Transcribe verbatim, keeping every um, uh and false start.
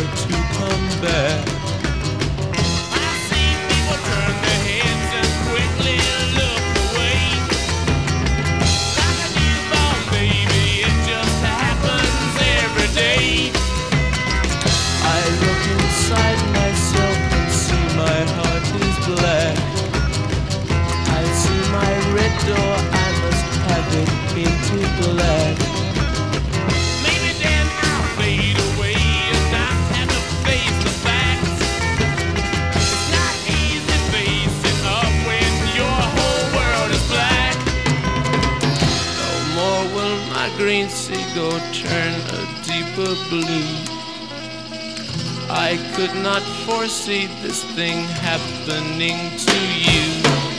to come back. I see people turn their heads and quickly look away. Like a newborn baby, it just happens every day. I look inside myself and see my heart is black. I see my red door, I must have it painted black. Maybe then I'll fade away and not have to face the facts. It's not easy facing up when your whole world is black. No more will my green seagull turn a deeper blue. I could not foresee this thing happening to you.